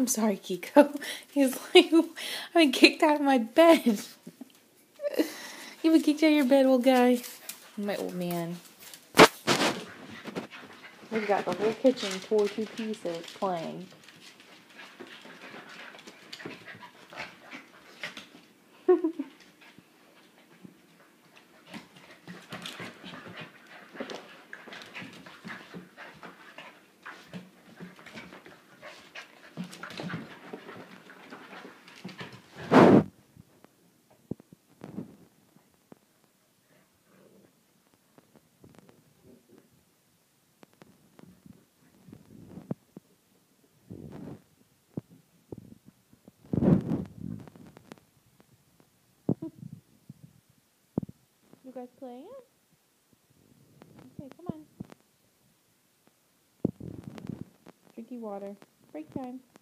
I'm sorry, Kiko. He's like, I've been kicked out of my bed. You've been kicked out of your bed, old guy. My old man. We've got the whole kitchen tore to pieces playing. You guys playing? Okay, come on. Drinky water. Break time.